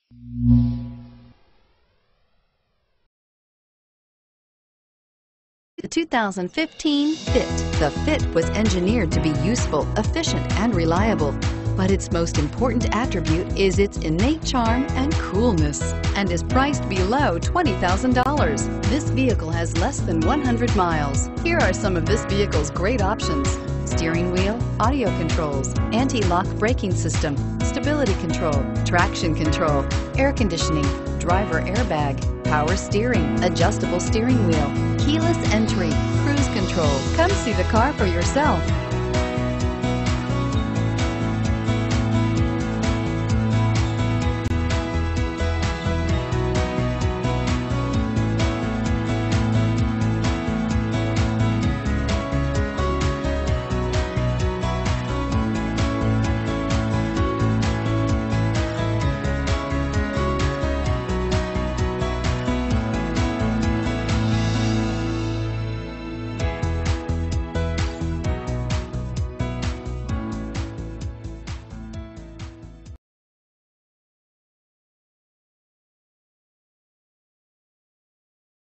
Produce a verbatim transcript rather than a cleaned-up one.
The two thousand fifteen Fit. The Fit was engineered to be useful, efficient, and reliable. But its most important attribute is its innate charm and coolness, and is priced below twenty thousand dollars. This vehicle has less than one hundred miles. Here are some of this vehicle's great options: steering wheel audio controls, anti-lock braking system, stability control, traction control, air conditioning, driver airbag, power steering, adjustable steering wheel, keyless entry, cruise control. Come see the car for yourself.